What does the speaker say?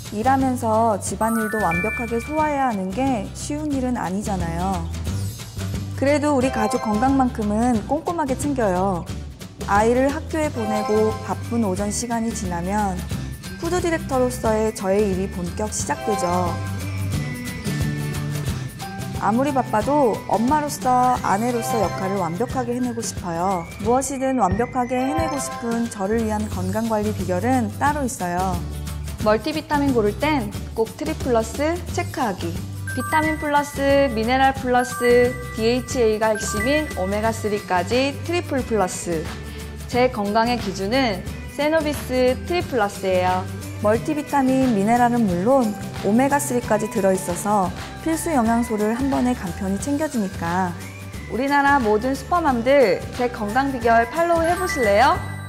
일하면서 집안일도 완벽하게 소화해야 하는 게 쉬운 일은 아니잖아요. 그래도 우리 가족 건강만큼은 꼼꼼하게 챙겨요. 아이를 학교에 보내고 바쁜 오전 시간이 지나면 푸드 디렉터로서의 저의 일이 본격 시작되죠. 아무리 바빠도 엄마로서, 아내로서 역할을 완벽하게 해내고 싶어요. 무엇이든 완벽하게 해내고 싶은 저를 위한 건강관리 비결은 따로 있어요. 멀티비타민 고를 땐 꼭 트리플러스 체크하기. 비타민 플러스, 미네랄 플러스, DHA가 핵심인 오메가3까지 트리플 플러스. 제 건강의 기준은 세노비스 트리플러스예요. 멀티비타민, 미네랄은 물론 오메가3까지 들어있어서 필수 영양소를 한 번에 간편히 챙겨주니까. 우리나라 모든 슈퍼맘들 제 건강 비결 팔로우 해보실래요?